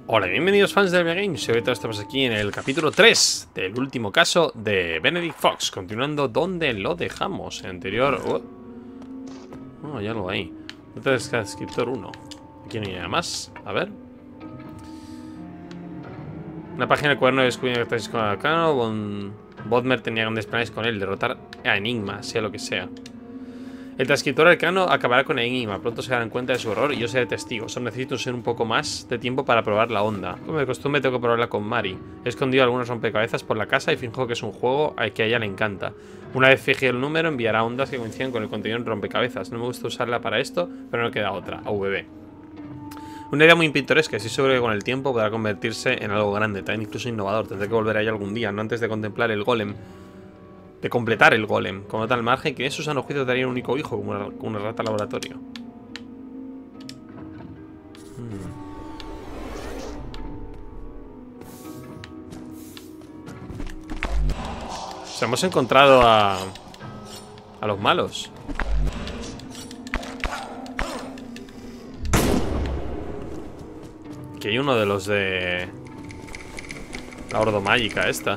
Hola, bienvenidos fans de Games. Hoy estamos aquí en el capítulo 3 del último caso de Benedict Fox. Continuando donde lo dejamos. El anterior... Oh, ya lo hay. Nota de escritor 1. Aquí no hay nada más. A ver. Una página del cuaderno de descubrimiento que estáis con Arcano. Bodmer tenía grandes planes con él. Derrotar a Enigma, sea lo que sea. El transcriptor arcano acabará con Enigma. Pronto se darán cuenta de su error y yo seré testigo. Solo necesito ser un poco más de tiempo para probar la onda. Como de costumbre tengo que probarla con Mari. He escondido algunos rompecabezas por la casa y finjo que es un juego al que a ella le encanta. Una vez fije el número enviará ondas que coinciden con el contenido en rompecabezas. No me gusta usarla para esto, pero no queda otra. AVB. Una idea muy pintoresca, estoy seguro que con el tiempo podrá convertirse en algo grande, también incluso innovador. Tendré que volver a ella algún día, no antes de contemplar el golem. De completar el golem. Como tal margen, que en su sano juicio daría un único hijo, como una rata laboratorio. O sea, hemos encontrado a los malos. Aquí hay uno de los de la ordomágica esta.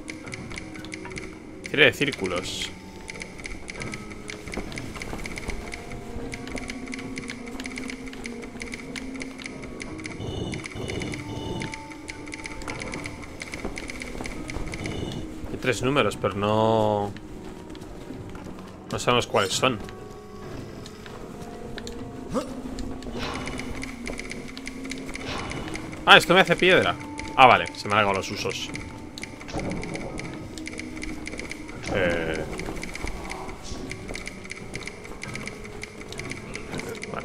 Serie de círculos. Hay 3 números, pero no sabemos cuáles son. Ah, esto me hace piedra. Ah, vale, se me han acabado los usos. Vale.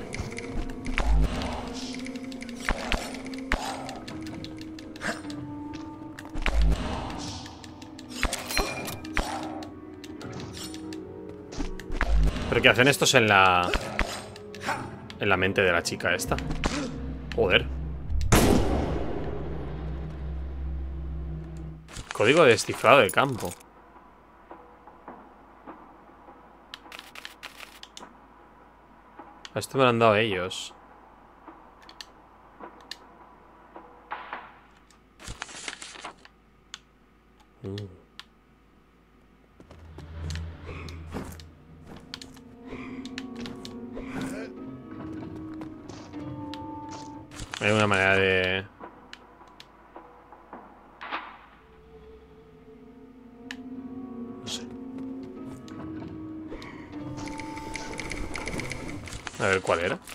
¿Pero qué hacen estos en la mente de la chica esta? Joder. Código de descifrado de campo. Esto me lo han dado ellos. Hay una manera de... No sé. A ver, ¿cuál era?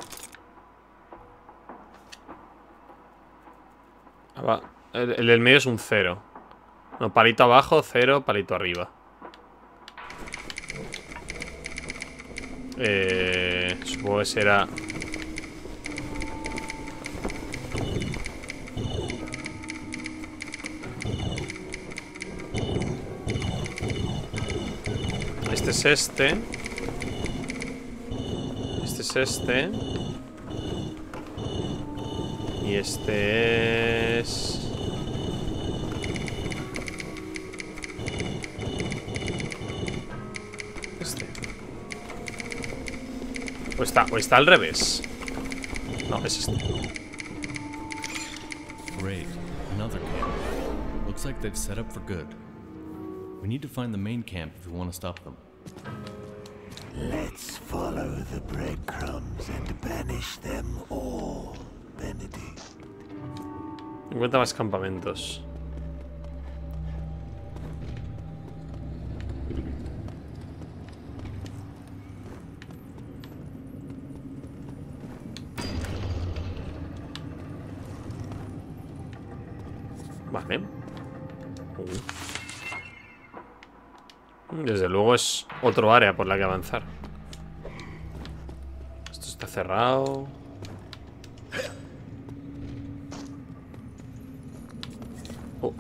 Ah, va. El del medio es un 0. No, palito abajo, 0, palito arriba. Supongo que será... Este es este. Este es este. Y este es... Este. O está al revés. No, es este. Great. Another camp. Looks like they've set up for good. We need to find the main camp if we want to stop them. Let's follow the breadcrumbs and banish them all, Benedict. Encuentra más campamentos. Vale. Desde luego es otro área por la que avanzar. Esto está cerrado. Oh.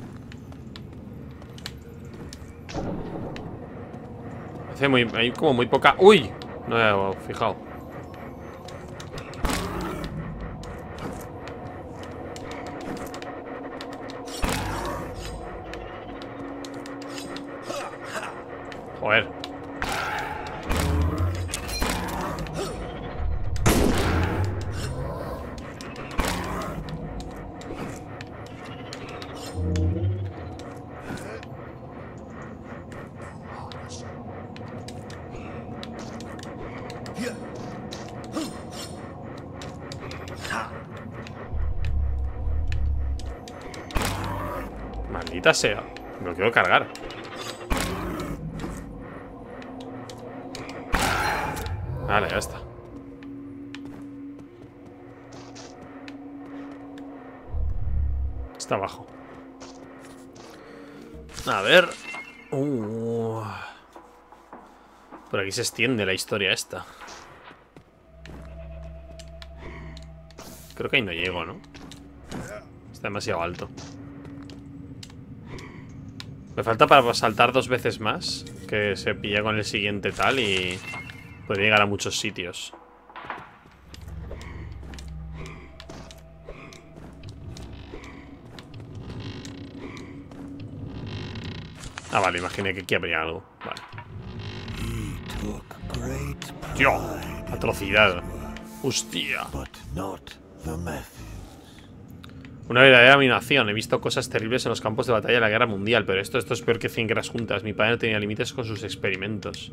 Hay como muy poca... ¡Uy! No he fijado. Joder. Maldita sea. Me lo quiero cargar. Vale, ya está. Está abajo. A ver. Por aquí se extiende la historia esta. Creo que ahí no llego, ¿no? Está demasiado alto. Me falta para saltar 2 veces más, que se pilla con el siguiente tal y podría llegar a muchos sitios. Ah, vale, imaginé que aquí habría algo. Vale. ¡Tío! Atrocidad. ¡Hostia! Una verdadera abominación. He visto cosas terribles en los campos de batalla de la guerra mundial, pero esto es peor que 100 guerras juntas. Mi padre no tenía límites con sus experimentos.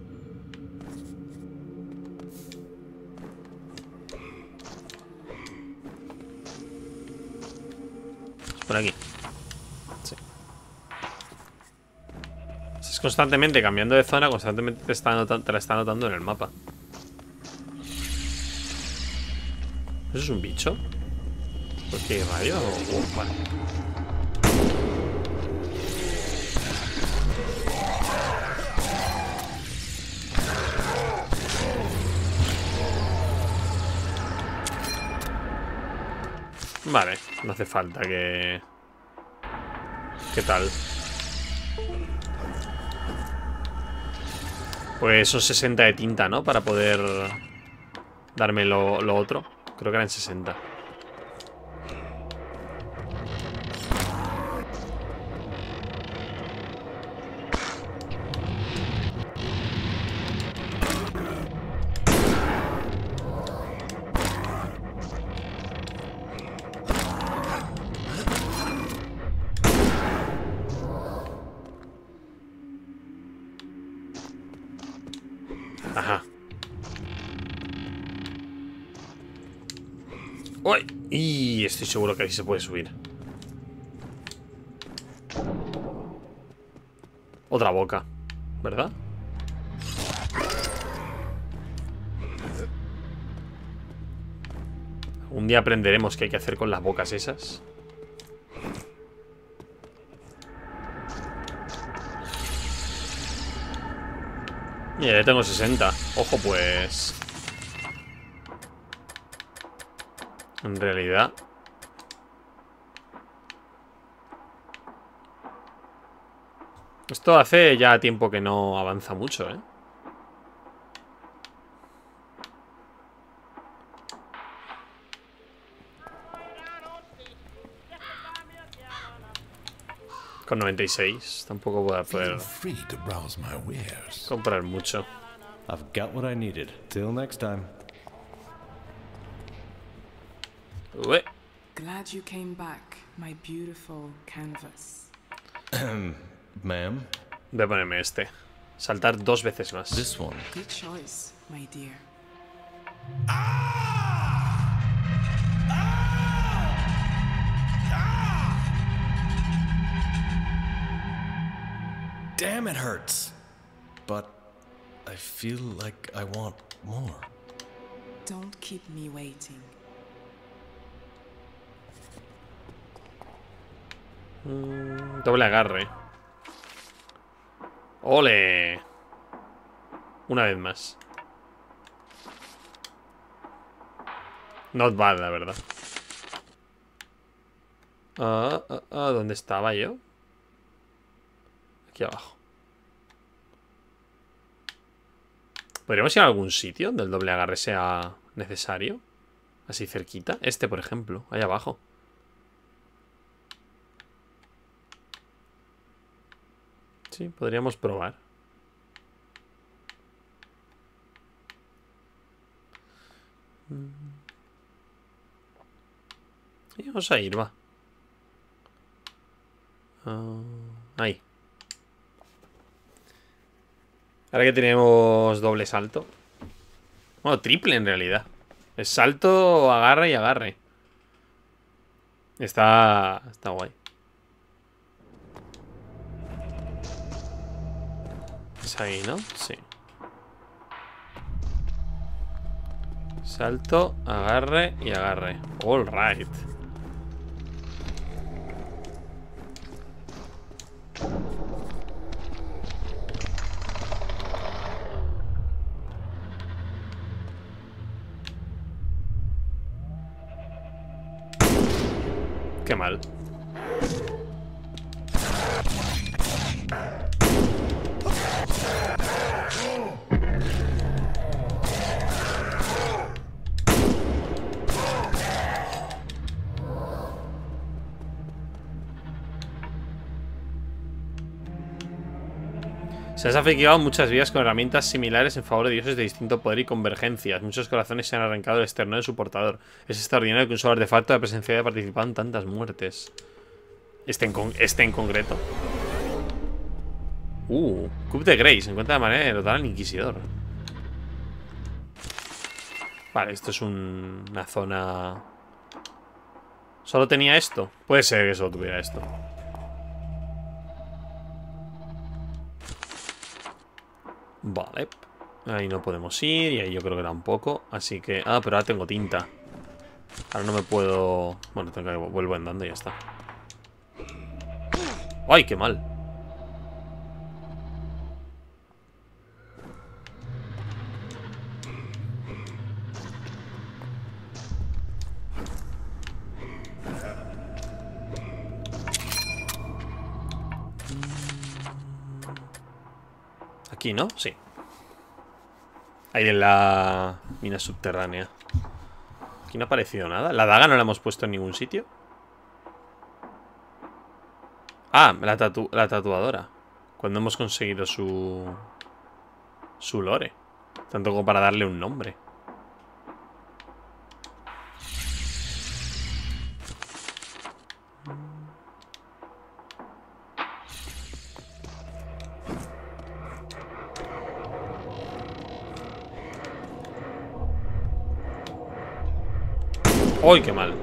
Es por aquí. Sí. Es constantemente cambiando de zona, constantemente te la está anotando en el mapa. ¿Eso es un bicho? ¿Por qué rayo? Vale. Vale, no hace falta que... ¿Qué tal? Pues son 60 de tinta, ¿no? Para poder darme lo otro. Creo que eran 60. Ajá. ¡Uy! Y estoy seguro que ahí se puede subir. Otra boca, ¿verdad? Un día aprenderemos qué hay que hacer con las bocas esas. Mira, ya tengo 60. Ojo, pues... En realidad... Esto hace ya tiempo que no avanza mucho, ¿eh? Con 96. Tampoco voy a poder comprar mucho. I've got what I needed. Till next time. Ué. Glad you came back, my beautiful canvas. Ma'am? Voy a ponerme este. Saltar 2 veces más. This one. Good choice, my dear. Damn, it hurts. But I feel like I want more. Don't keep me waiting. Doble agarre. ¡Ole! Una vez más. Not bad, la verdad. ¿Dónde estaba yo? Aquí abajo. ¿Podríamos ir a algún sitio donde el doble agarre sea necesario? Así cerquita. Este, por ejemplo, ahí abajo. Sí, podríamos probar. Y vamos a ir, va. Ahí. Ahora que tenemos doble salto. Bueno, triple en realidad. Es salto, agarre y agarre. Está guay. Es ahí, ¿no? Sí. Salto, agarre y agarre. All right. Qué mal. Se han sacrificado muchas vidas con herramientas similares en favor de dioses de distinto poder y convergencias. Muchos corazones se han arrancado del externo de su portador. Es extraordinario que un solo artefacto de presencia haya participado en tantas muertes. Este en concreto. Cup de Grace. Encuentra la manera de derrotar al Inquisidor. Vale, esto es una zona... ¿Solo tenía esto? Puede ser que solo tuviera esto. Vale. Ahí no podemos ir. Y ahí yo creo que tampoco. Así que... Ah, pero ahora tengo tinta. Ahora no me puedo... Bueno, tengo que vuelvo andando y ya está. ¡Ay, qué mal! Aquí, ¿no? Sí. Ahí en la mina subterránea. Aquí no ha aparecido nada. La daga no la hemos puesto en ningún sitio. Ah, la tatuadora. Cuando hemos conseguido su lore. Tanto como para darle un nombre. ¡Uy, qué mal!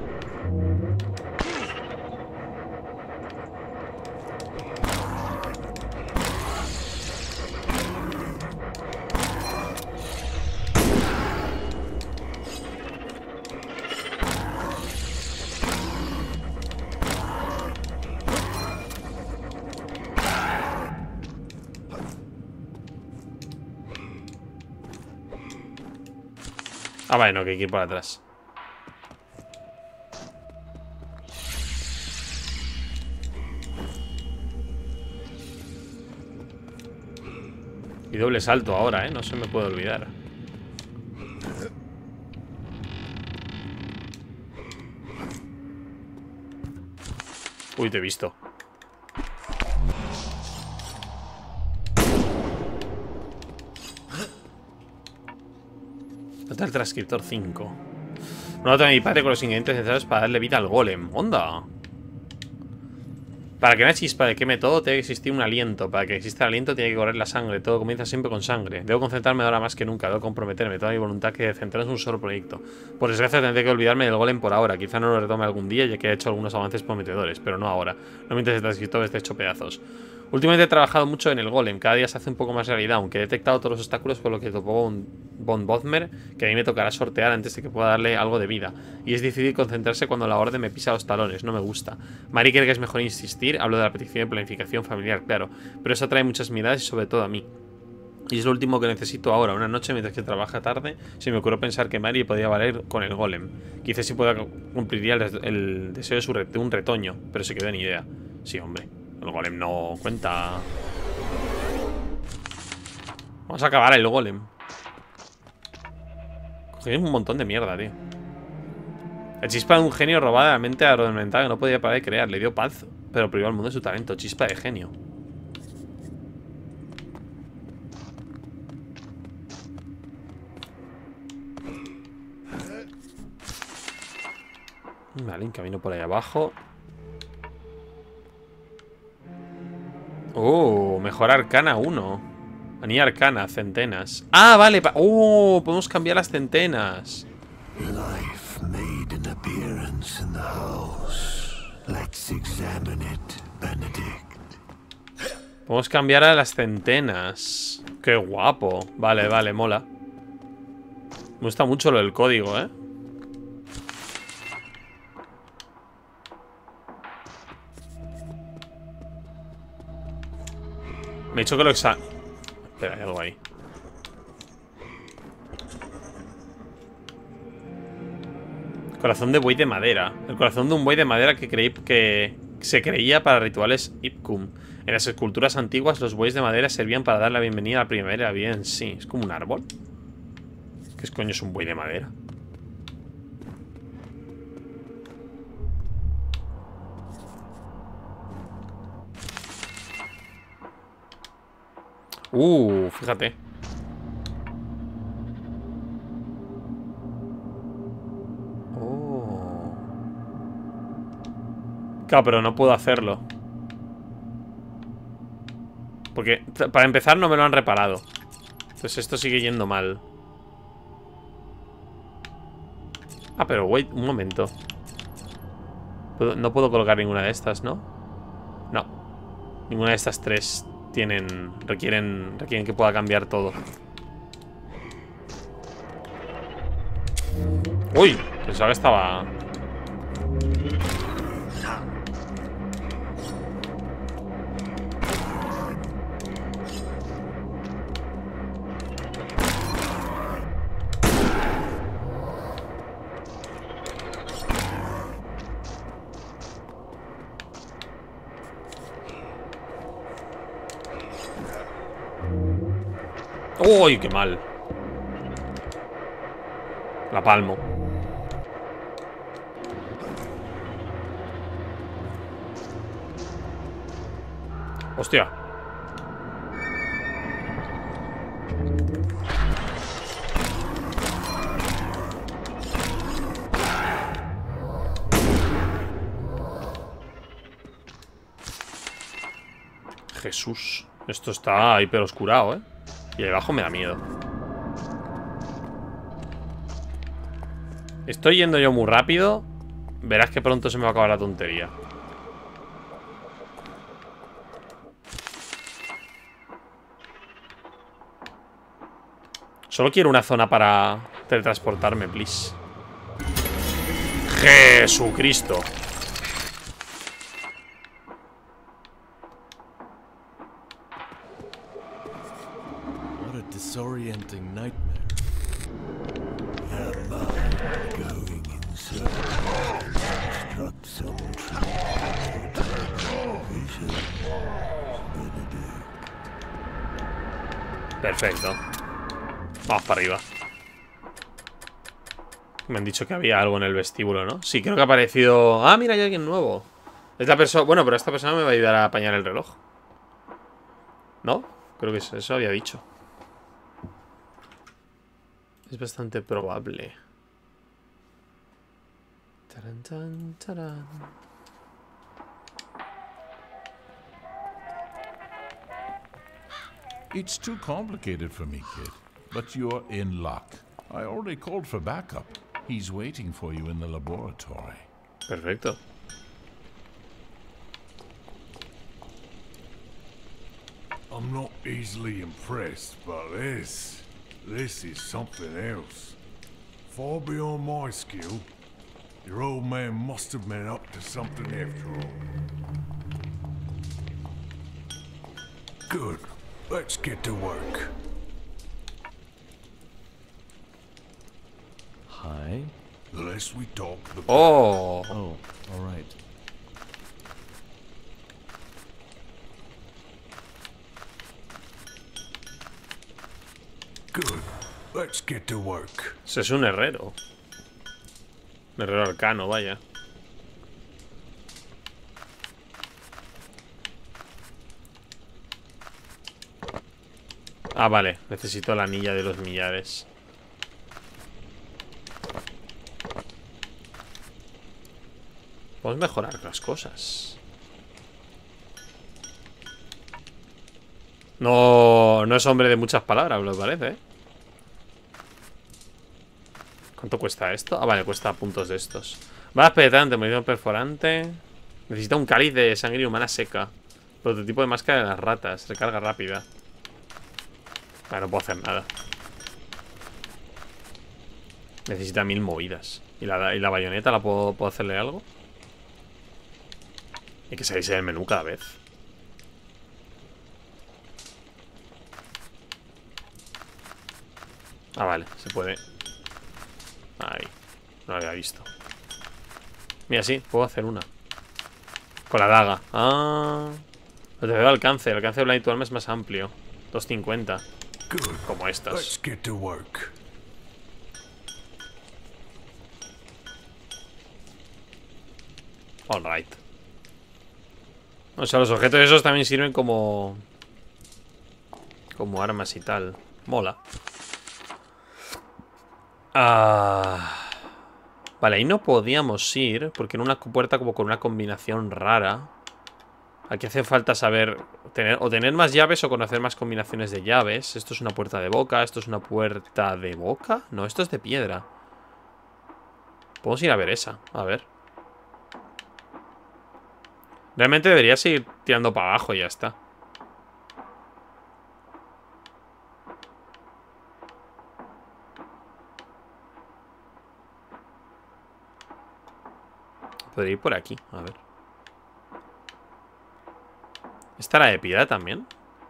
Ah, vale, no, que hay que ir por atrás. Y doble salto ahora, no se me puede olvidar. Uy, te he visto. Falta el transcriptor 5. Una nota de mi padre con los ingredientes necesarios para darle vida al golem. ¡Onda! Para que una chispa queme todo, tiene que existir un aliento. Para que exista el aliento, tiene que correr la sangre. Todo comienza siempre con sangre. Debo concentrarme ahora más que nunca. Debo comprometerme. Toda mi voluntad que centrarse en un solo proyecto. Por desgracia, tendré que olvidarme del golem por ahora. Quizá no lo retome algún día, ya que he hecho algunos avances prometedores. Pero no ahora. No mientras el transcriptor esté hecho pedazos. Últimamente he trabajado mucho en el golem. Cada día se hace un poco más realidad. Aunque he detectado todos los obstáculos por lo que topó Von Bodmer, que a mí me tocará sortear antes de que pueda darle algo de vida. Y es difícil concentrarse cuando la orden me pisa los talones. No me gusta. Mari cree que es mejor insistir. Hablo de la petición de planificación familiar, claro. Pero eso atrae muchas miradas y sobre todo a mí. Y es lo último que necesito ahora. Una noche mientras que trabaja tarde, se me ocurrió pensar que Mari podía valer con el golem. Quizás sí pueda cumpliría el deseo de un retoño. Pero se quedó en idea. Sí, hombre. El golem no cuenta. Vamos a acabar el golem. Cogí un montón de mierda, tío. La chispa de un genio robada de la mente agromental que no podía parar de crear. Le dio paz, pero privó al mundo de su talento. Chispa de genio. Vale, camino por ahí abajo. Mejor arcana 1. Anilla arcana, centenas. Ah, vale. Podemos cambiar las centenas. Life made an appearance in the house. Let's examine it, Benedict. Podemos cambiar a las centenas. Qué guapo. Vale, vale, mola. Me gusta mucho lo del código, ¿eh? Me he dicho que lo Espera, hay algo ahí. Corazón de buey de madera. El corazón de un buey de madera que se creía para rituales Ipkum. En las esculturas antiguas, los bueyes de madera servían para dar la bienvenida a la primavera. Bien, sí. ¿Es como un árbol? ¿Qué coño es un buey de madera? Fíjate. Claro, pero no puedo hacerlo. Porque para empezar no me lo han reparado. Entonces esto sigue yendo mal. Ah, pero wait, un momento. No puedo colocar ninguna de estas, ¿no? No. Ninguna de estas tres requieren que pueda cambiar todo. Uy, pensaba que estaba... ¡Uy, qué mal! La palmo. ¡Hostia! Jesús. Esto está hiper oscurado, ¿eh? Y ahí abajo me da miedo. Estoy yendo yo muy rápido. Verás que pronto se me va a acabar la tontería. Solo quiero una zona para teletransportarme, please. ¡Jesucristo! Disorienting nightmare. Going in circles, struck some vision. Benedict. Perfecto. Vamos para arriba. Me han dicho que había algo en el vestíbulo, ¿no? Sí, creo que ha aparecido... Ah, mira, hay alguien nuevo. Esta persona... Bueno, pero esta persona me va a ayudar a apañar el reloj. ¿No? Creo que eso había dicho. Es bastante probable. Taran, tan, taran. It's too complicated for me, kid. But you're in luck. I already called for backup. He's waiting for you in the laboratory. Perfecto. I'm not easily impressed, but this is something else. Far beyond my skill. Your old man must have been up to something after all. Good. Let's get to work. Hi. The less we talk, the better. Oh. Oh, all right. Good. Let's get to work. Ese es un herrero. Un herrero arcano, vaya. Ah, vale. Necesito la anilla de los millares. Podemos mejorar las cosas. No, no es hombre de muchas palabras, me parece, ¿eh? ¿Cuánto cuesta esto? Ah, vale, cuesta puntos de estos. Balas penetrantes, munición perforante. Necesita un cáliz de sangre humana seca. Prototipo de máscara de las ratas. Recarga rápida. Vale, no puedo hacer nada. Necesita 1000 movidas. ¿Y la bayoneta la puedo hacerle algo? Hay que salirse del menú cada vez. Ah, vale, se puede. Ahí, no lo había visto. Mira, sí, puedo hacer una. Con la daga. Ah. El tercer alcance. El alcance de Blind to Arm es más amplio. 250. Como estas. Let's get to work. Alright. O sea, los objetos esos también sirven como armas y tal. Mola. Vale, ahí no podíamos ir porque en una puerta como con una combinación rara. Aquí hace falta saber tener más llaves o conocer más combinaciones de llaves. Esto es una puerta de boca. Esto es una puerta de boca. No, esto es de piedra. Podemos ir a ver esa. A ver. Realmente debería seguir tirando para abajo y ya está. Podría ir por aquí, a ver. ¿Esta era de piedra también?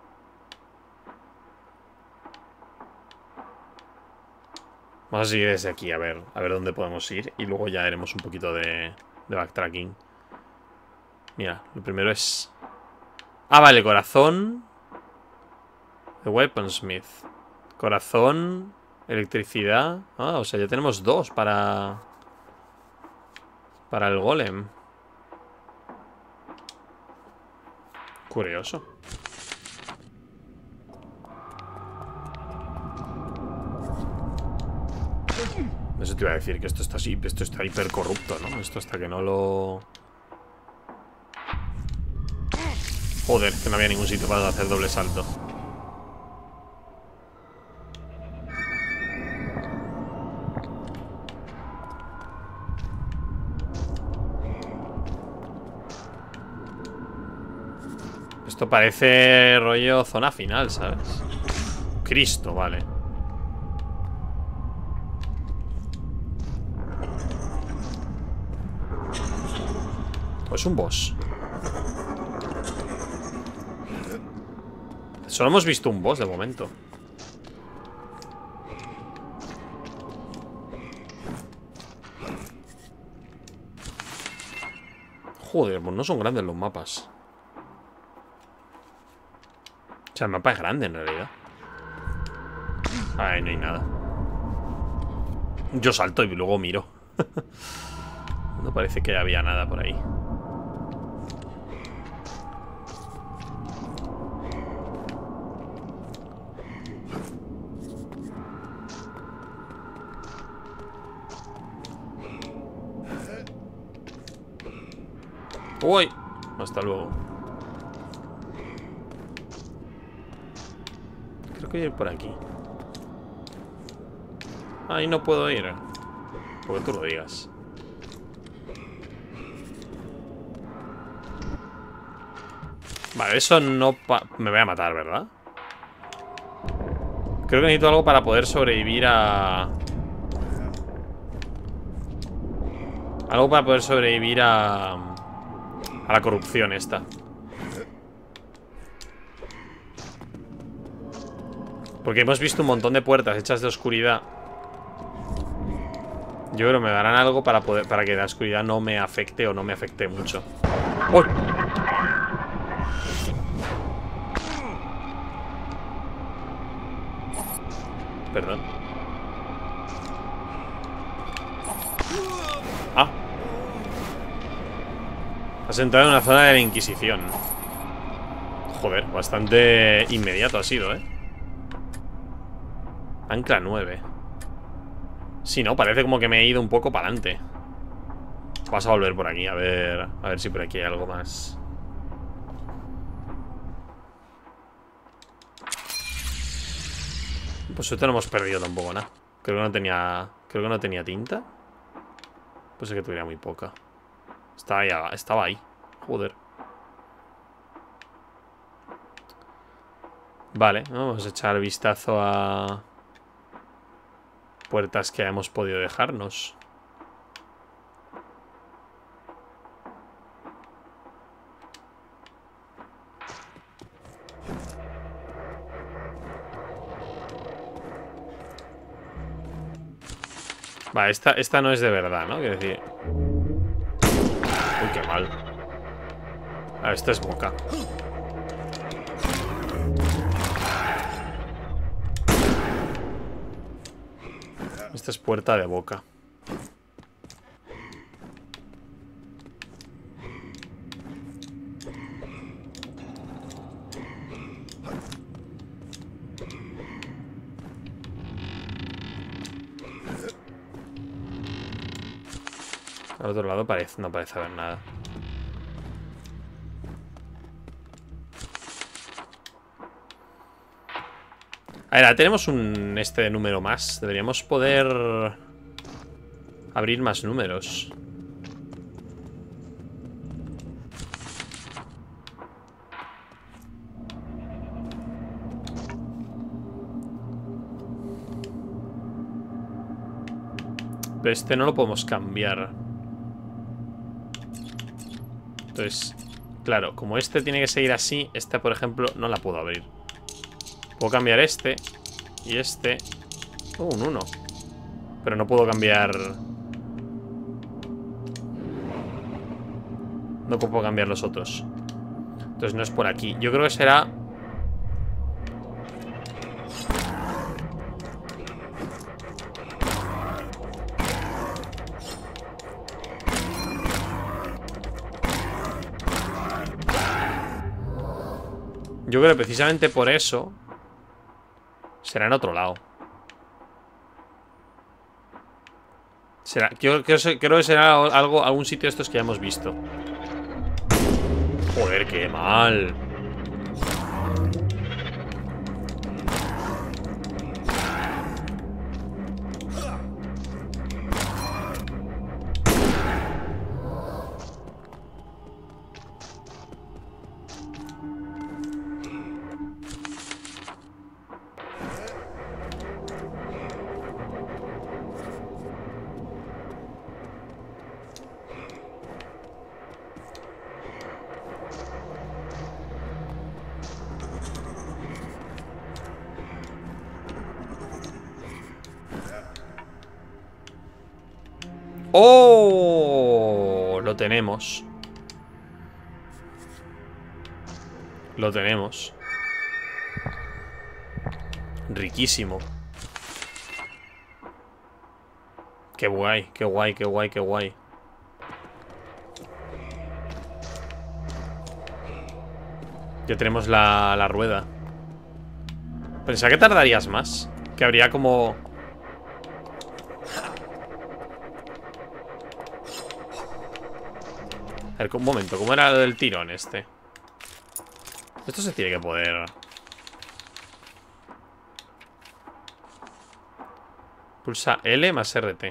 Vamos a seguir desde aquí, a ver dónde podemos ir. Y luego ya haremos un poquito de backtracking. Mira, lo primero es... Ah, vale, corazón. The Weaponsmith. Corazón. Electricidad. Ah, o sea, ya tenemos dos para el golem. Curioso. Eso te iba a decir, que esto está así, esto está hiper corrupto, ¿no? Esto hasta que no lo... Joder, que no había ningún sitio para hacer doble salto. Esto parece rollo zona final, ¿sabes? Cristo, vale. ¿O es un boss? Solo hemos visto un boss de momento. Joder, pues no son grandes los mapas. O sea, el mapa es grande en realidad. Ahí no hay nada. Yo salto y luego miro. No parece que había nada por ahí. Uy, hasta luego. Creo que voy a ir por aquí. Ahí no puedo ir. Porque tú lo digas. Vale, eso no... Me voy a matar, ¿verdad? Creo que necesito algo para poder sobrevivir a... Algo para poder sobrevivir a la corrupción esta. Porque hemos visto un montón de puertas hechas de oscuridad. Yo creo que me darán algo para que la oscuridad no me afecte o no me afecte mucho. ¡Uy! Perdón. Ah. Has entrado en una zona de la Inquisición. Joder, bastante inmediato ha sido, ¿eh? Ancla 9. Sí, no, parece como que me he ido un poco para adelante. Vamos a volver por aquí, a ver si por aquí hay algo más. Pues esto no hemos perdido tampoco nada. Creo que no tenía tinta. Pues es que tuviera muy poca. Estaba ahí. Joder. Vale, vamos a echar vistazo a puertas que hemos podido dejarnos. Vale, esta no es de verdad, ¿no? Quiero decir... Uy, qué mal. A ver, esta es boca. Esta es puerta de boca. Al otro lado no parece haber nada. A ver, tenemos un de número más. Deberíamos poder abrir más números. Pero este no lo podemos cambiar. Entonces, claro, como este tiene que seguir así, esta, por ejemplo, no la puedo abrir. Puedo cambiar este y este. Un 1. Pero no puedo cambiar... No puedo cambiar los otros. Entonces no es por aquí. Yo creo que será... Yo creo que precisamente por eso será en otro lado. Creo que será algún sitio de estos que ya hemos visto. Joder, qué mal. ¡Oh! Lo tenemos. Lo tenemos. Riquísimo. Qué guay, qué guay, qué guay, qué guay. Ya tenemos la rueda. Pensaba que tardarías más. Que habría como... A ver, un momento, ¿cómo era lo del tirón este? Esto se tiene que poder... Pulsa L más RT.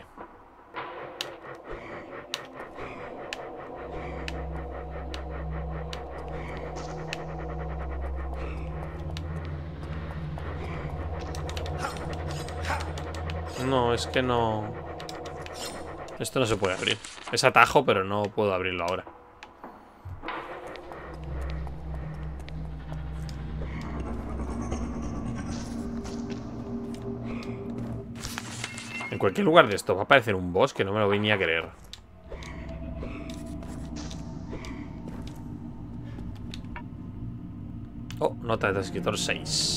No, es que no... Esto no se puede abrir. Es atajo, pero no puedo abrirlo ahora. En cualquier lugar de esto va a aparecer un boss que no me lo voy ni a querer. Oh, nota de escritor 6.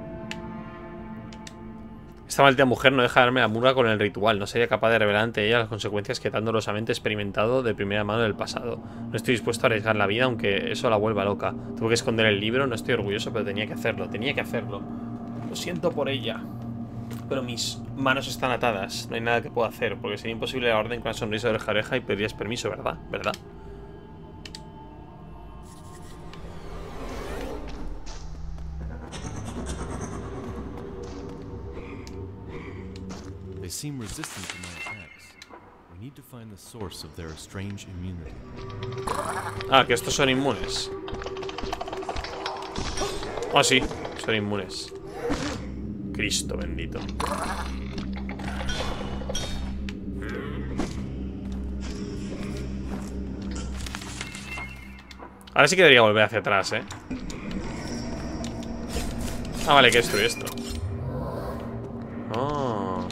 Esta maldita mujer no deja darme la murga con el ritual. No sería capaz de revelar ante ella las consecuencias que tan dolorosamente he experimentado de primera mano del pasado. No estoy dispuesto a arriesgar la vida, aunque eso la vuelva loca. Tuve que esconder el libro, no estoy orgulloso, pero tenía que hacerlo. Tenía que hacerlo. Lo siento por ella. Pero mis manos están atadas. No hay nada que pueda hacer, porque sería imposible la orden con una sonrisa de oreja a oreja y pedirías permiso, ¿verdad? ¿Verdad? seem resistant to my attacks. We need to find the source of their strange immunity. Ah, que estos son inmunes. Ah, sí, son inmunes. Cristo bendito. Ahora sí que debería volver hacia atrás, ¿eh? Ah, vale, que destruye esto. Oh.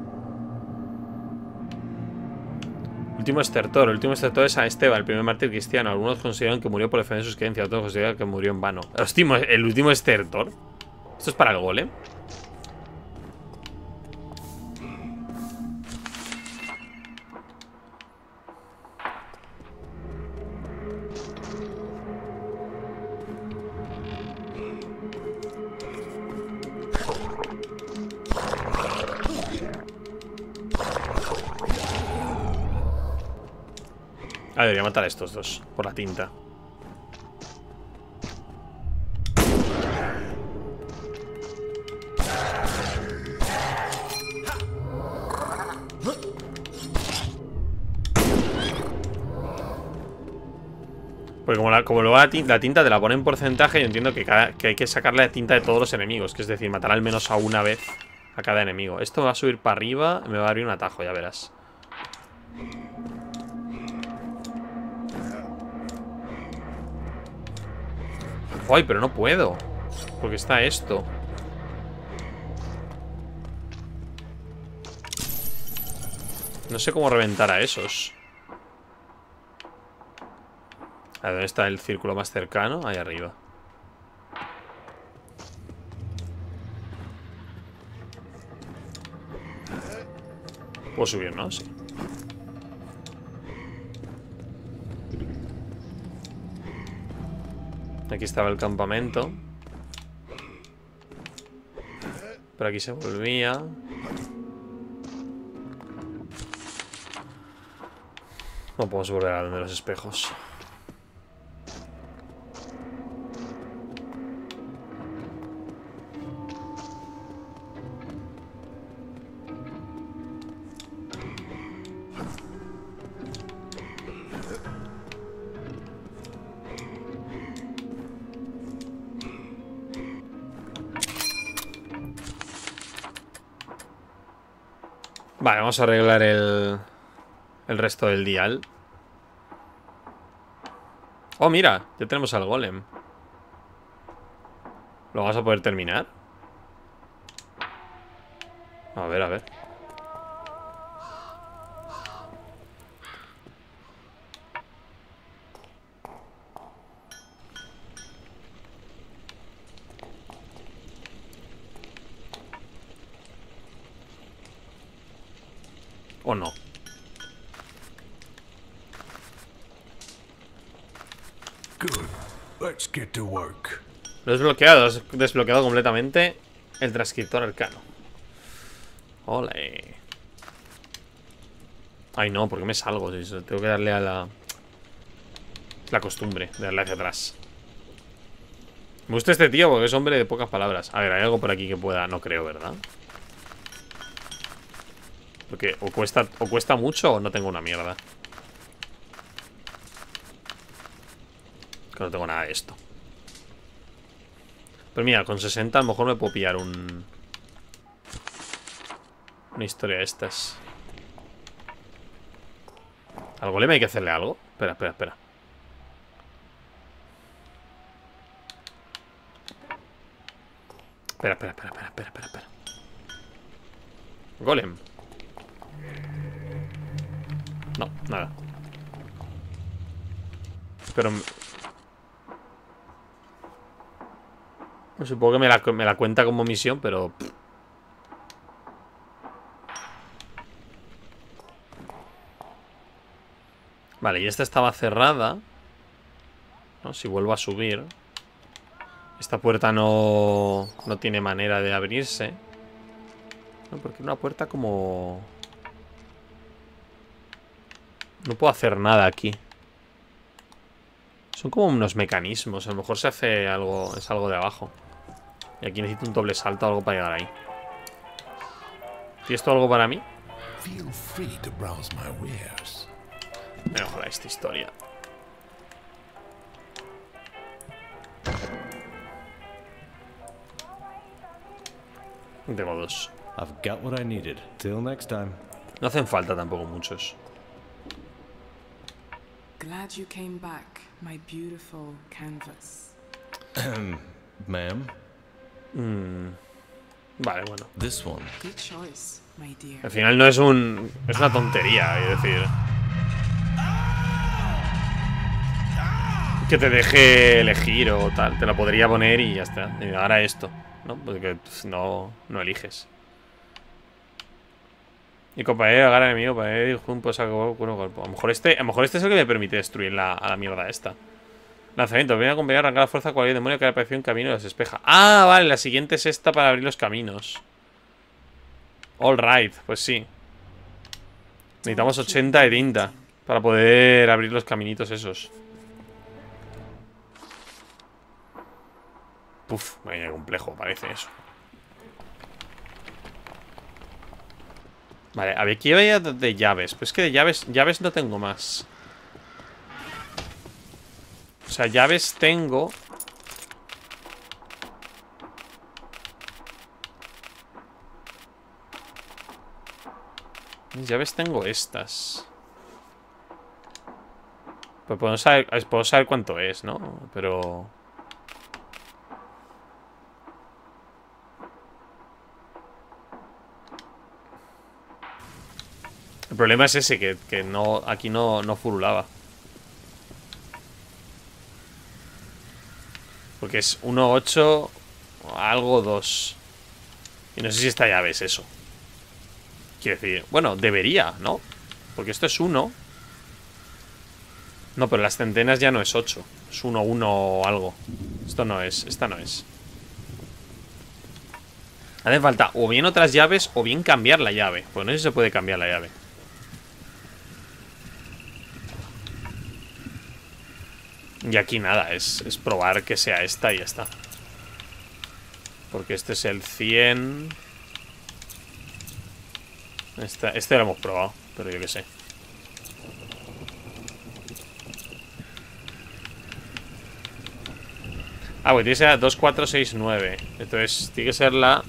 Último estertor. El último estertor es San Esteban, el primer mártir cristiano. Algunos consideran que murió por defender sus creencias, otros consideran que murió en vano. ¿El último estertor? ¿Esto es para el golem? Ah, debería matar a estos dos por la tinta. Porque como luego la tinta te la pone en porcentaje, yo entiendo que hay que sacarle la tinta de todos los enemigos. Que es decir, matar al menos a una vez a cada enemigo. Esto va a subir para arriba y me va a abrir un atajo, ya verás. ¡Ay, pero no puedo! Porque está esto. No sé cómo reventar a esos. A ver, ¿dónde está el círculo más cercano? Ahí arriba. Puedo subir, ¿no? Sí. Aquí estaba el campamento. Por aquí se volvía. No podemos volver a donde los espejos. Vale, vamos a arreglar el resto del dial. Oh, mira, ya tenemos al golem. ¿Lo vamos a poder terminar? A ver, a ver. ¿O no? Good. Let's get to work. Lo he desbloqueado, has desbloqueado completamente el transcriptor arcano. Ole. Ay, no, ¿por qué me salgo? Tengo que darle a la... Es la costumbre de darle hacia atrás. Me gusta este tío porque es hombre de pocas palabras. A ver, ¿hay algo por aquí que pueda? No creo, ¿verdad? Porque o cuesta mucho o no tengo una mierda. Que no tengo nada de esto. Pero mira, con 60 a lo mejor me puedo pillar una historia de estas. ¿Al golem hay que hacerle algo? Espera, espera, espera. Espera, espera, espera, espera, espera, espera, espera. Golem. No, nada. Pero... supongo que me la cuenta como misión, pero... Vale, y esta estaba cerrada, ¿no? Si vuelvo a subir... Esta puerta no tiene manera de abrirse. No, porque una puerta como... No puedo hacer nada aquí. Son como unos mecanismos. A lo mejor se hace algo... Es algo de abajo. Y aquí necesito un doble salto o algo para llegar ahí. ¿Tienes esto algo para mí? Feel free to browse my wares. Me joda esta historia. Tengo dos. I've got what I needed. Till next time. No hacen falta tampoco muchos. Glad you came back, my beautiful canvas. Ma'am, Vale, bueno. this one. Good choice, my dear. Al final no es un... Es una tontería, quiero decir. Que te deje elegir o tal. Te la podría poner y ya está. Y ahora esto, ¿no? Porque no eliges. Y compañero, agarra enemigo para ir juntos a cuerpo. A lo mejor este es el que me permite destruir a la mierda esta. Lanzamiento, viene a acompañar a arrancar la fuerza a cualquier demonio que haya aparecido en camino y los despeja. Ah, vale, la siguiente es esta para abrir los caminos. All right, pues sí. Necesitamos 80 de tinta para poder abrir los caminitos esos. Puf, vaya complejo, parece eso. Vale, a ver, aquí había de llaves. Pues es que de llaves no tengo más. O sea, llaves tengo. Llaves tengo estas. Pues puedo saber cuánto es, ¿no? Pero... El problema es ese, que no, aquí no furulaba. Porque es 1.8 algo 2. Y no sé si esta llave es eso. Quiero decir, bueno, debería, ¿no? Porque esto es 1. No, pero las centenas ya no es 8. Es 1 algo. Esto no es, esta no es. Hace falta o bien otras llaves o bien cambiar la llave. Pues no sé si se puede cambiar la llave. Y aquí nada, es probar que sea esta y ya está. Porque este es el 100. Este lo hemos probado, pero yo qué sé. Ah, pues tiene que ser la 2469. Entonces tiene que ser la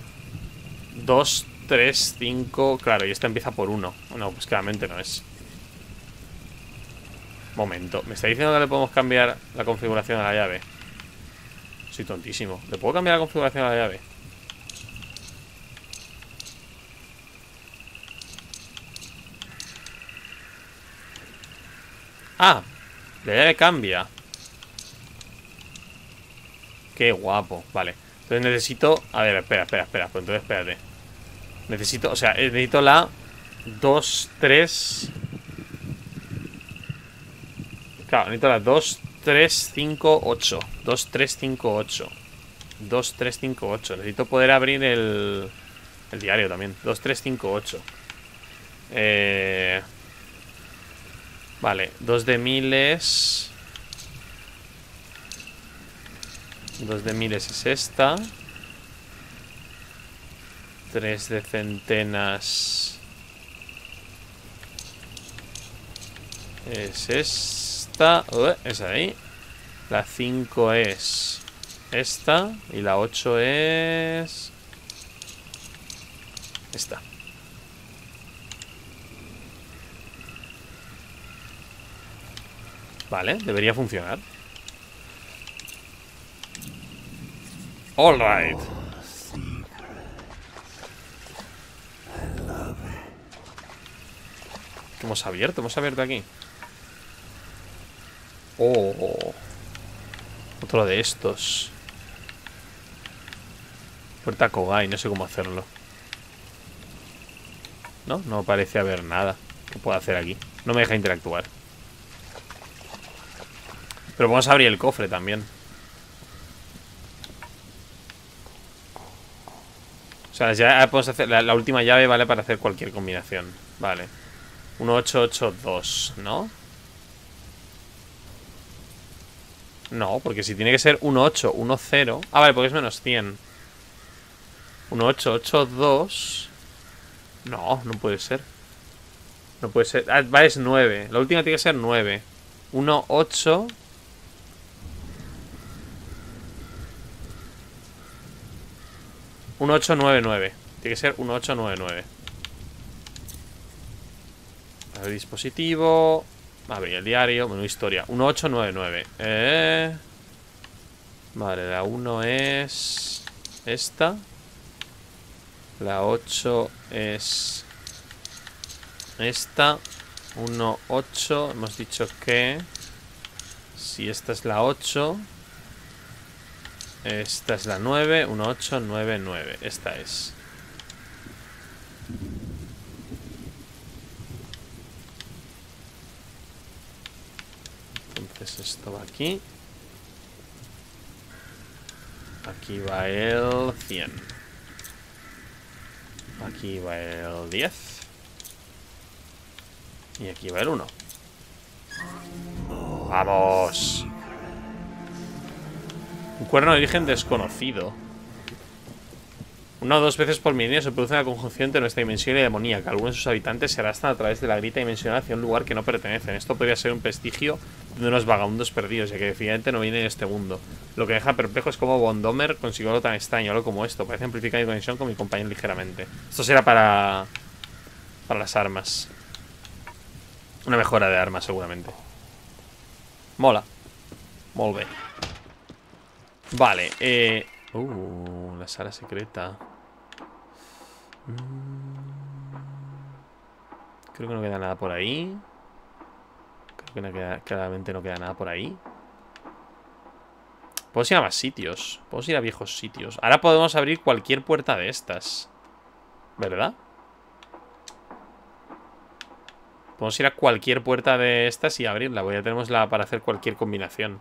235. Claro, y esta empieza por 1. No, pues claramente no es. Momento, ¿me está diciendo que le podemos cambiar la configuración a la llave? Soy tontísimo. ¿Le puedo cambiar la configuración a la llave? Ah, la llave cambia. Qué guapo, vale. Entonces necesito... A ver, espera. Pues entonces espérate. Necesito, o sea, necesito la 2, 3... Claro, necesito la 2, 3, 5, 8. 2, 3, 5, 8. 2, 3, 5, 8. Necesito poder abrir el diario también. 2, 3, 5, 8. Vale, 2 de miles. 2 de miles es esta. 3 de centenas es esta. Esa de ahí. La 5 es esta. Y la 8 es esta. Vale, debería funcionar. All right. ¿Qué hemos abierto? Hemos abierto aquí. Oh. Otro de estos. Puerta Kogai, no sé cómo hacerlo. No parece haber nada que pueda hacer aquí. No me deja interactuar. Pero vamos a abrir el cofre también. O sea, ya podemos hacer la última llave vale para hacer cualquier combinación. Vale. 1882, ¿no? No, porque si tiene que ser 18, 10. Ah, vale, porque es menos 100. 1882. No puede ser. No puede ser. Ah, vale, es 9. La última tiene que ser 9. 1, 8. Un 8, 9, 9. Tiene que ser un 8, 9, 9. El dispositivo. A ver, el diario. Menú historia. 1, 8, 9, 9. Vale, la 1 es esta. La 8 es esta. 1, 8. Hemos dicho que si esta es la 8, esta es la 9. 1, 8, 9, 9. Esta es. Entonces esto va aquí. Aquí va el 100. Aquí va el 10. Y aquí va el 1. ¡Vamos! Un cuerno de origen desconocido. 1 o 2 veces por milenio se produce una conjunción entre nuestra dimensión y la demoníaca. Algunos de sus habitantes se arrastran a través de la grita dimensional hacia un lugar que no pertenecen. Esto podría ser un prestigio de unos vagabundos perdidos, ya que definitivamente no viene de este mundo. Lo que deja perplejo es cómo Bondomer consiguió algo tan extraño, algo como esto. Parece amplificar mi conexión con mi compañero ligeramente. Esto será para las armas. Una mejora de armas, seguramente. Mola. Molt bé. Vale, la sala secreta. Creo que no queda nada por ahí. Creo que no queda, claramente no queda nada por ahí. Podemos ir a más sitios. Podemos ir a viejos sitios. Ahora podemos abrir cualquier puerta de estas, ¿verdad? Podemos ir a cualquier puerta de estas y abrirla. Pues ya tenemos la para hacer cualquier combinación.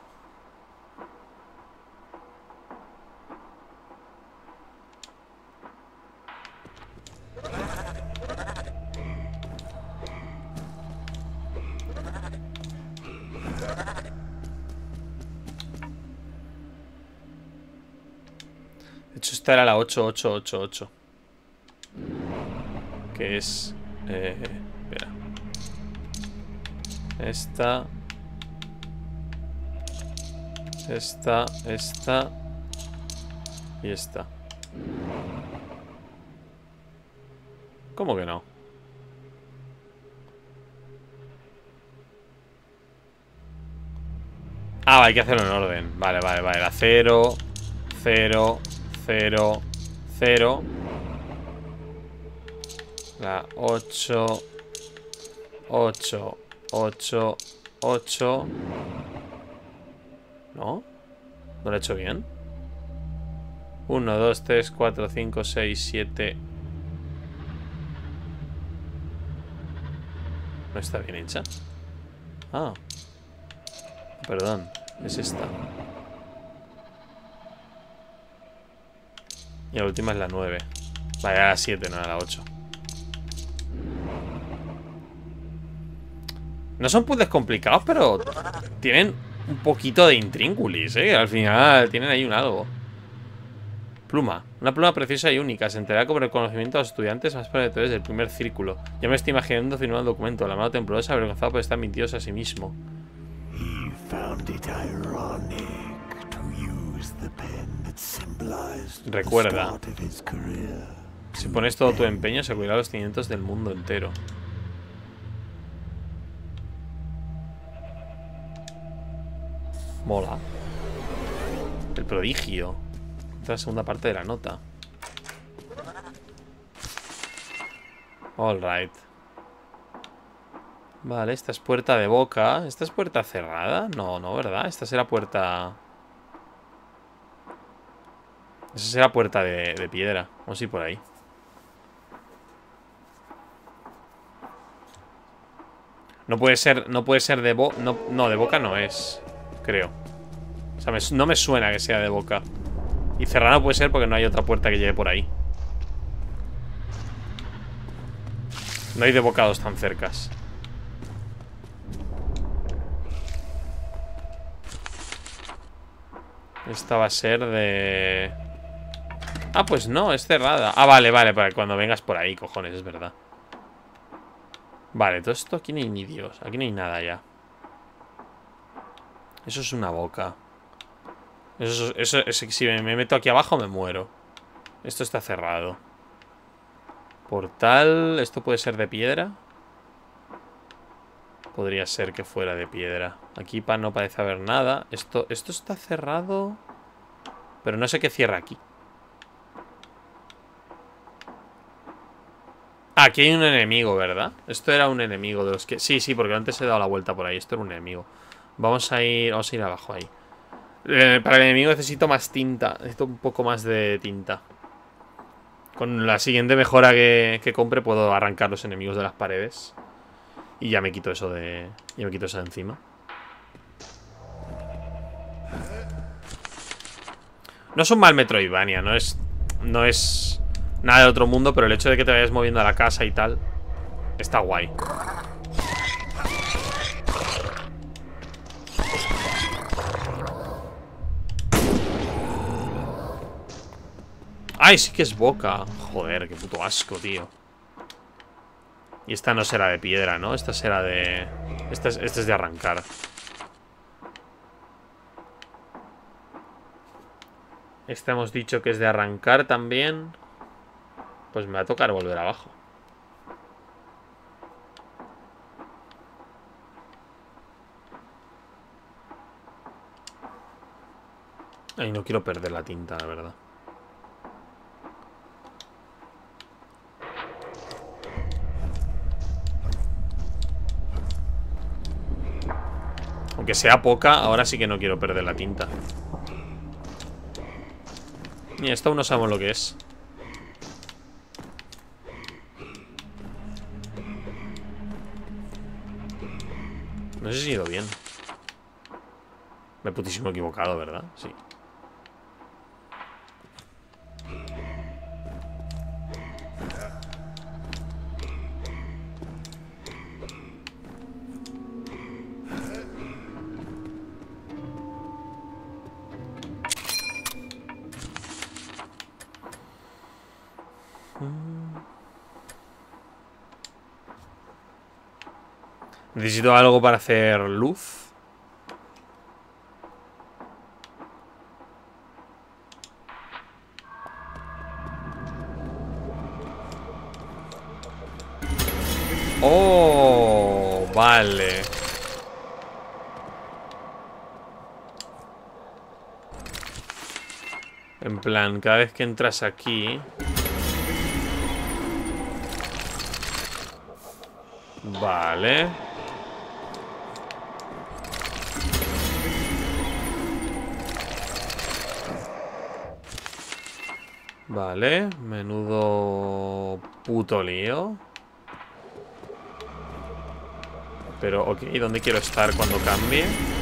De hecho, esta era la 8888. Que es... espera. Esta. Esta. Esta. Y esta. ¿Cómo que no? Ah, hay que hacerlo en orden. Vale, vale, vale. La 0, 0, 0, 0. La 8, 8, 8, 8. ¿No? ¿No lo he hecho bien? 1, 2, 3, 4, 5, 6, 7. ¿No está bien hecha? Ah. Perdón. Es esta. Y la última es la 9. Vale, era la 7, no era la 8. No son puzzles complicados, pero tienen un poquito de intríngulis, ¿eh? Al final tienen ahí un algo. Pluma. Una pluma preciosa y única. Se enterará con el conocimiento de los estudiantes más prometedores del primer círculo. Ya me estoy imaginando firmando el documento. La mano temblorosa, avergonzado por estar mintiéndose a sí mismo. He found it ironic to use the pen that symbolized the Recuerda. start of his career. Si pones todo tu empeño, se cubrirá los cimientos del mundo entero. Mola. El prodigio. Esta es la segunda parte de la nota. Alright. Vale, esta es puerta de boca. ¿Esta es puerta cerrada? No, no, ¿verdad? Esta será puerta... Esa será puerta de piedra. Vamos a ir por ahí. No puede ser de boca. No, de boca no es. Creo. O sea, no me suena que sea de boca. Y cerrada no puede ser porque no hay otra puerta que lleve por ahí. No hay de bocados tan cercas. Esta va a ser de... Ah, pues no, es cerrada. Ah, vale, vale, para cuando vengas por ahí, cojones, es verdad. Vale, todo esto aquí no hay ni Dios. Aquí no hay nada ya. Eso es una boca. Eso si me meto aquí abajo me muero. Esto está cerrado. Portal. ¿Esto puede ser de piedra? Podría ser que fuera de piedra. Aquí no parece haber nada. Esto está cerrado. Pero no sé qué cierra aquí. Ah, aquí hay un enemigo, ¿verdad? Esto era un enemigo de los que... Sí, porque antes he dado la vuelta por ahí. Esto era un enemigo. Vamos a ir abajo ahí. Para el enemigo necesito más tinta. Necesito un poco más de tinta. Con la siguiente mejora que compre puedo arrancar los enemigos de las paredes. Y ya me quito eso de... Ya me quito eso de encima. No es un mal Metroidvania. No es nada de otro mundo. Pero el hecho de que te vayas moviendo a la casa y tal está guay. ¡Ay, sí que es boca! Joder, qué puto asco, tío. Y esta no será de piedra, ¿no? Esta será de... Esta es de arrancar. Esta hemos dicho que es de arrancar también. Pues me va a tocar volver abajo. Ay, no quiero perder la tinta, la verdad. Aunque sea poca, ahora sí que no quiero perder la tinta. Y esto aún no sabemos lo que es. No sé si he ido bien. Me he putísimo equivocado, ¿verdad? Sí. Necesito algo para hacer luz. Oh, vale. En plan, cada vez que entras aquí... Vale. Vale, menudo puto lío. Pero, ok, ¿dónde quiero estar cuando cambie?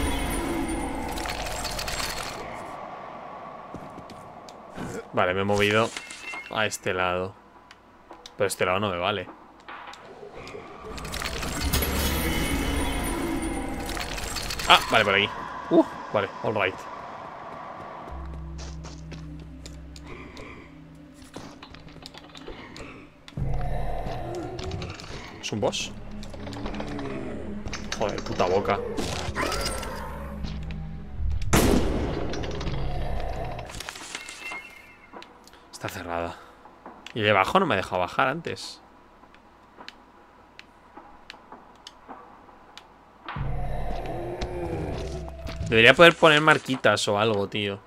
Vale, me he movido a este lado. Pero este lado no me vale. Ah, vale, por aquí. Vale, alright. ¿Es un boss? Joder, puta boca. Está cerrada. Y debajo no me ha dejado bajar antes. Debería poder poner marquitas o algo, tío.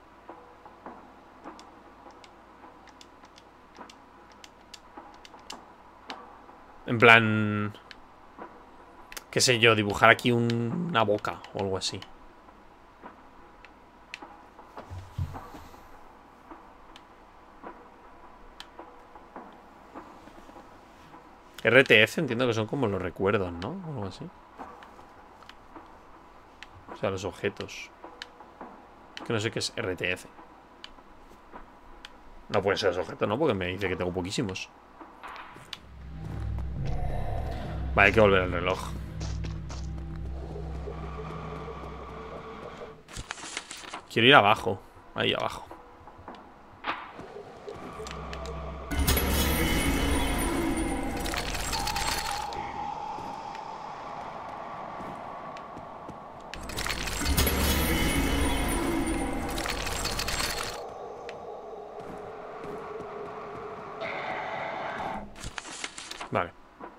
En plan... qué sé yo, dibujar aquí una boca o algo así. RTF entiendo que son como los recuerdos, ¿no? O algo así. O sea, los objetos. Que no sé qué es RTF. No pueden ser los objetos, ¿no? Porque me dice que tengo poquísimos. Vale, hay que volver al reloj. Quiero ir abajo. Ahí abajo. Vale.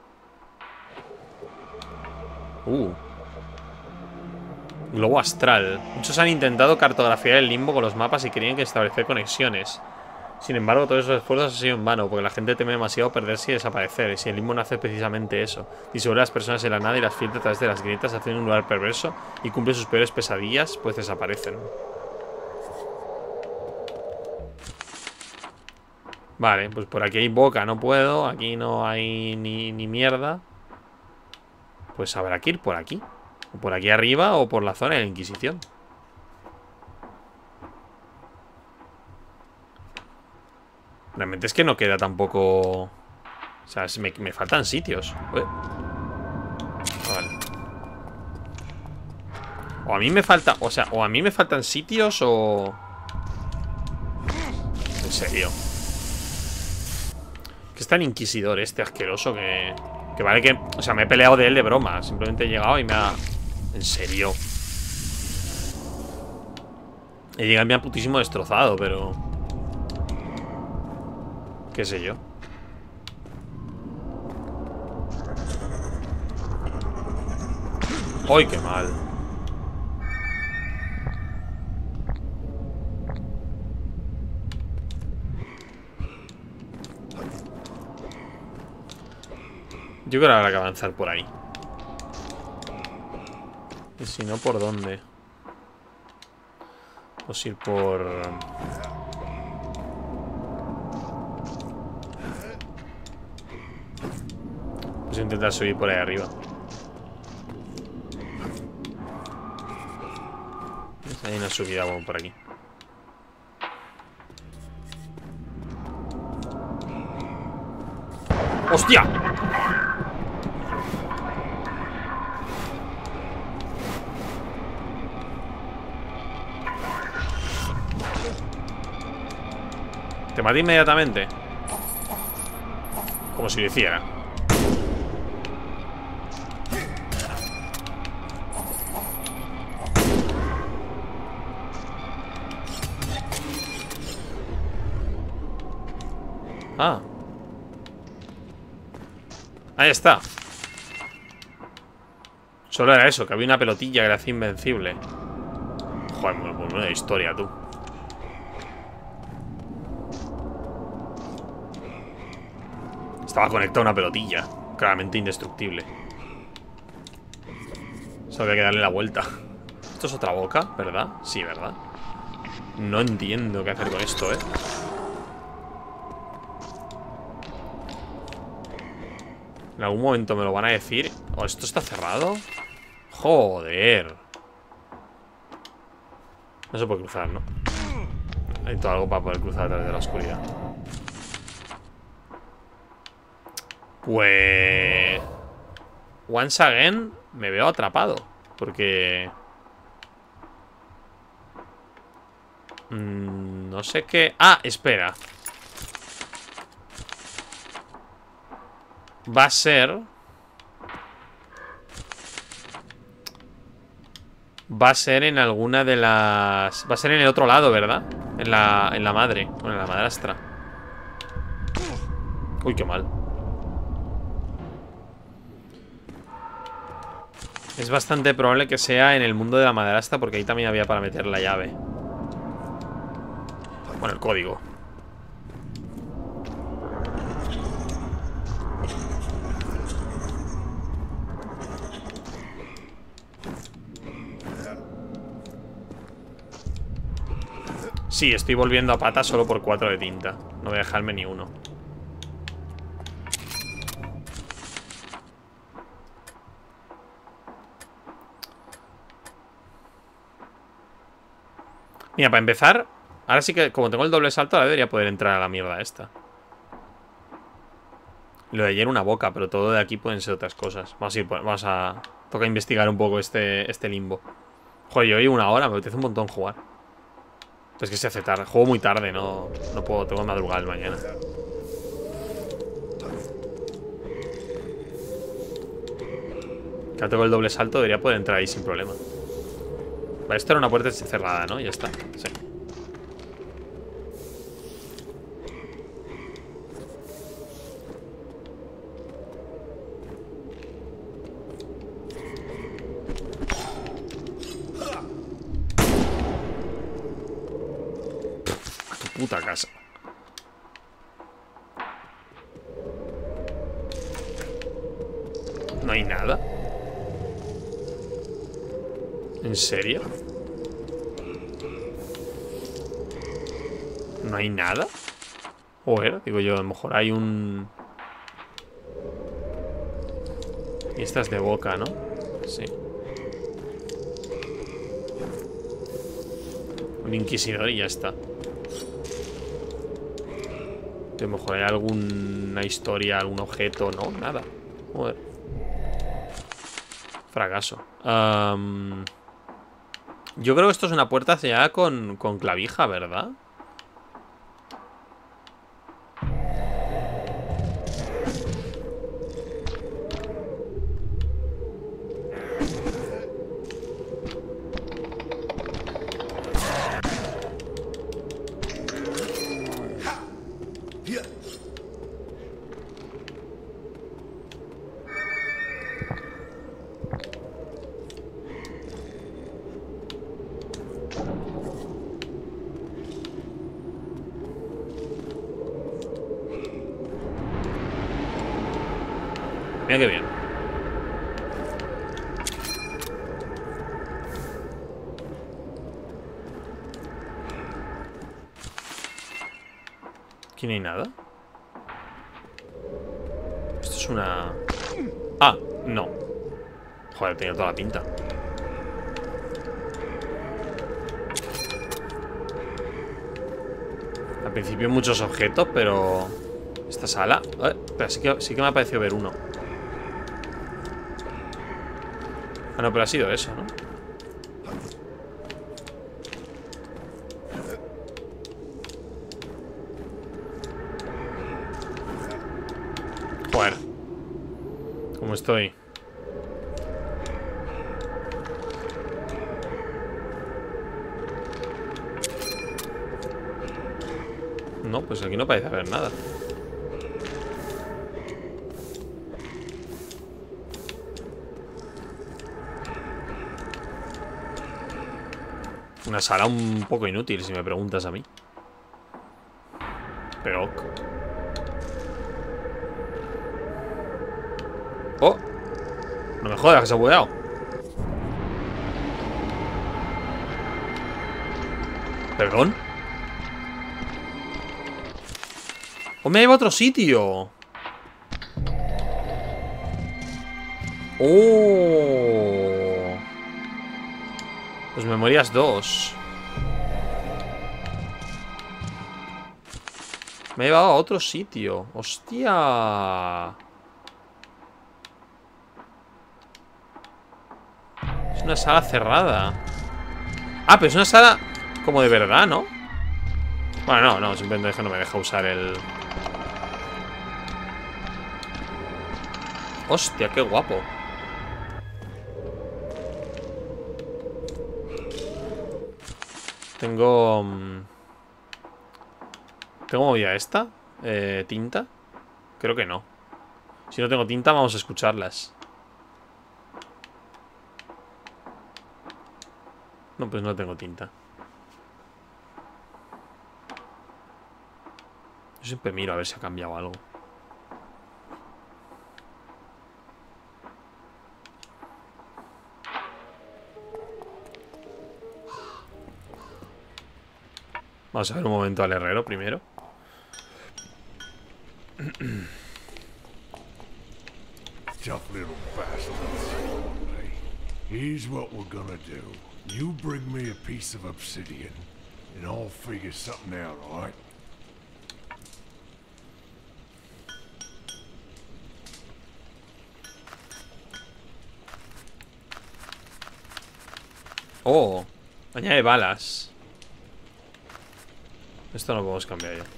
Globo astral. Muchos han intentado cartografiar el limbo con los mapas y querían establecer conexiones. Sin embargo, todos esos esfuerzos han sido en vano, porque la gente teme demasiado perderse y desaparecer. Y si el limbo no hace precisamente eso, disuelve a las personas en la nada y las filtra a través de las grietas, haciendo un lugar perverso y cumple sus peores pesadillas, pues desaparecen. Vale, pues por aquí hay boca, no puedo. Aquí no hay ni mierda. Pues habrá que ir por aquí. O por aquí arriba o por la zona de la Inquisición. Realmente es que no queda tampoco... O sea, me faltan sitios. Vale. O a mí me falta... O sea, o a mí me faltan sitios o... En serio. Que es tan inquisidor este asqueroso que vale que... O sea, me he peleado de él de broma. Simplemente he llegado y me ha... En serio. He llegado y me ha putísimo destrozado, pero... ¿Qué sé yo? ¡Ay, qué mal! Yo creo que habrá que avanzar por ahí. Y si no, ¿por dónde? Pues ir por... Pues intentar subir por ahí arriba. Hay una subida por aquí. ¡Hostia! Te maté inmediatamente. Como si lo hiciera. Ah. Ahí está. Solo era eso, que había una pelotilla que era así invencible. Joder, muy buena historia, tú. Estaba conectado a una pelotilla. Claramente indestructible. Solo había que darle la vuelta. Esto es otra boca, ¿verdad? Sí, ¿verdad? No entiendo qué hacer con esto, ¿eh? En algún momento me lo van a decir. ¿O esto está cerrado? Joder. No se puede cruzar, ¿no? Hay todo algo para poder cruzar a través de la oscuridad. Pues... Once again me veo atrapado. Porque... no sé qué... Ah, espera. Va a ser... Va a ser en alguna de las... Va a ser en el otro lado, ¿verdad? En la madre. Bueno, en la madrastra. Uy, qué mal. Es bastante probable que sea en el mundo de la madrastra, porque ahí también había para meter la llave. Bueno, el código. Sí, estoy volviendo a pata solo por 4 de tinta. No voy a dejarme ni uno. Mira, para empezar, ahora sí que, como tengo el doble salto, ahora debería poder entrar a la mierda esta. Lo de ayer una boca, pero todo de aquí pueden ser otras cosas. Vamos a... Toca investigar un poco este limbo. Joder, yo hoy 1 hora, me apetece un montón jugar. Es que se hace tarde, juego muy tarde, no puedo, tengo que madrugar mañana. Ya tengo el doble salto, debería poder entrar ahí sin problema. Vale, esto era una puerta cerrada, ¿no? Ya está, sí. puta casa. No hay nada. ¿En serio? ¿No hay nada? Joder, digo yo, a lo mejor hay un... Y esta es de boca, ¿no? Sí. Un inquisidor y ya está. A lo mejor hay alguna historia, algún objeto, ¿no? Nada. Joder. Fracaso. Yo creo que esto es una puerta sellada con clavija, ¿verdad? Mira qué bien. Aquí no hay nada. Esto es una... Ah, no. Joder, tenía toda la pinta. Al principio muchos objetos, pero... Esta sala... pero sí que me ha parecido ver uno. Ah, no, pero ha sido eso, ¿no? Joder. ¿Cómo estoy? No, pues aquí no parece haber nada. Una sala un poco inútil, si me preguntas a mí. Pero... ¡Oh! No me jodas, que se ha bugueado. ¿Perdón? ¡Oh, me ha llevado a otro sitio! ¡Oh! Pues memorias 2. Me he llevado a otro sitio. ¡Hostia! Es una sala cerrada. Ah, pero es una sala como de verdad, ¿no? Bueno, no, simplemente es que no me deja usar el... Hostia, qué guapo. Tengo... ¿Tengo movida esta? ¿Tinta? Creo que no. Si no tengo tinta, vamos a escucharlas. No, pues no tengo tinta. Yo siempre miro a ver si ha cambiado algo. Vamos a ver un momento al herrero primero. Tough little bastards. Hey, here's what we're gonna do. You bring me a piece of obsidian, and I'll figure something out, alright? Oh, añade balas. Esto no podemos cambiar ya.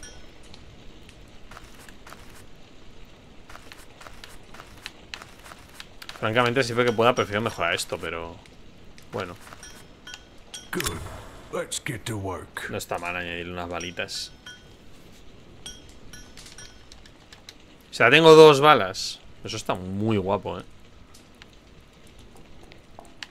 Francamente, siempre que pueda prefiero mejorar esto, pero... Bueno. Good. Let's get to work. No está mal añadir unas balitas. O sea, tengo 2 balas. Eso está muy guapo,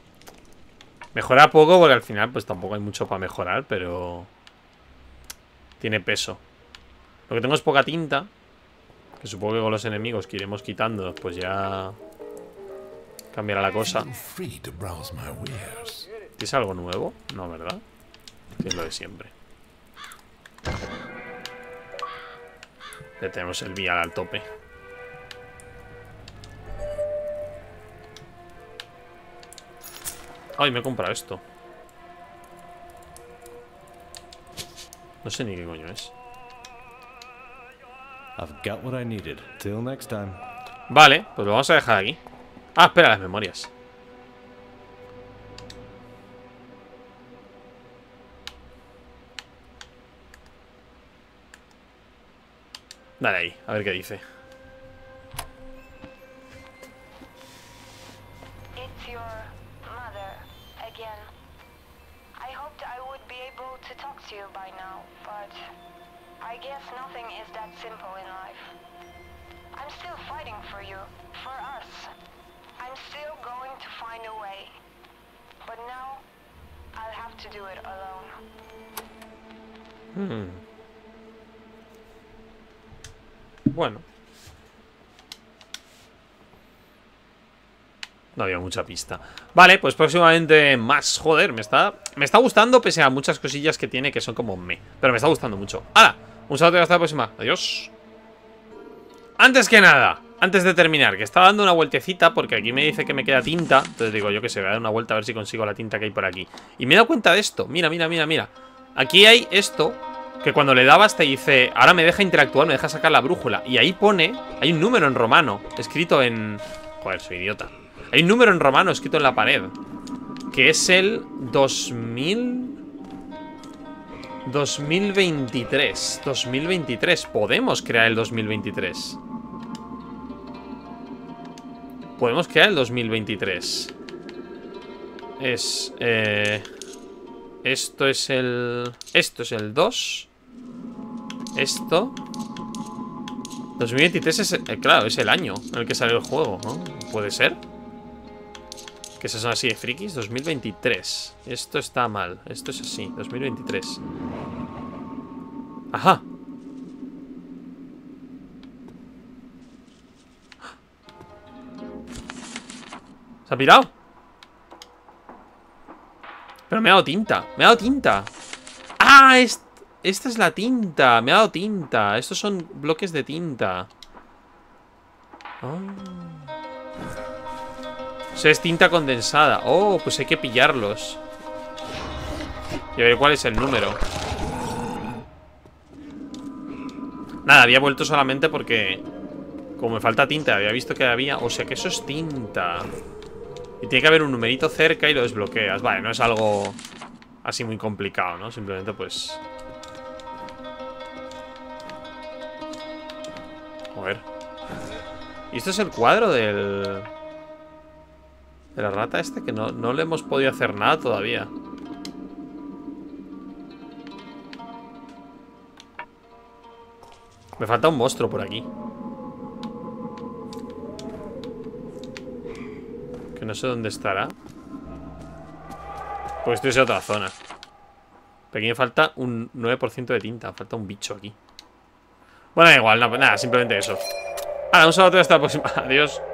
Mejora poco porque al final pues tampoco hay mucho para mejorar, pero... Tiene peso. Lo que tengo es poca tinta. Que supongo que con los enemigos que iremos quitando, pues ya cambiará la cosa. Feel free to browse my wares. ¿Tienes algo nuevo? No, ¿verdad? Tienes lo de siempre. Ya tenemos el vial al tope. Ay, me he comprado esto. No sé ni qué coño es. I've got what I needed. Till next time. Vale, pues lo vamos a dejar aquí. Ah, espera, las memorias. Dale ahí, a ver qué dice. It's your mother again. I hoped I would be able to talk to you by now, but I guess nothing is that simple in life. I'm still fighting for you, for us. I'm still going to find a way. But now, I'll have to do it alone. Bueno. No había mucha pista. Vale, pues próximamente más. Joder, me está gustando pese a muchas cosillas que tiene que son como me. Pero me está gustando mucho. ¡Hala! Un saludo y hasta la próxima. Adiós. Antes que nada, antes de terminar, que estaba dando una vueltecita porque aquí me dice que me queda tinta. Entonces digo, yo que sé, voy a dar una vuelta a ver si consigo la tinta que hay por aquí. Y me he dado cuenta de esto. Mira, mira, mira, mira. Aquí hay esto que cuando le dabas te dice, ahora me deja interactuar, me deja sacar la brújula. Y ahí pone, hay un número en romano escrito en... Joder, soy idiota. Hay un número en romano escrito en la pared, que es el 2023. 2023. Podemos crear el 2023. Podemos crear el 2023. Es... Esto es el 2. Esto 2023 es claro, es el año en el que salió el juego, ¿no? ¿Puede ser? Que esas son así de frikis. 2023. Esto está mal. Esto es así, 2023. Ajá. ¿Se ha pirado? Pero me ha dado tinta. Me ha dado tinta. ¡Ah! Esta es la tinta. Me ha dado tinta. Estos son bloques de tinta. Oh. O sea, es tinta condensada. Oh, pues hay que pillarlos. Y a ver cuál es el número. Nada, había vuelto solamente porque como me falta tinta, había visto que había. O sea que eso es tinta. Y tiene que haber un numerito cerca y lo desbloqueas. Vale, no es algo así muy complicado, ¿no? Simplemente pues... Joder. Y esto es el cuadro del... de la rata este, que no le hemos podido hacer nada todavía. Me falta un monstruo por aquí. Que no sé dónde estará. Porque estoy en otra zona. Pero aquí me falta un 9% de tinta. Falta un bicho aquí. Bueno, da igual, nada, simplemente eso. Ahora, un saludo hasta la próxima. Adiós.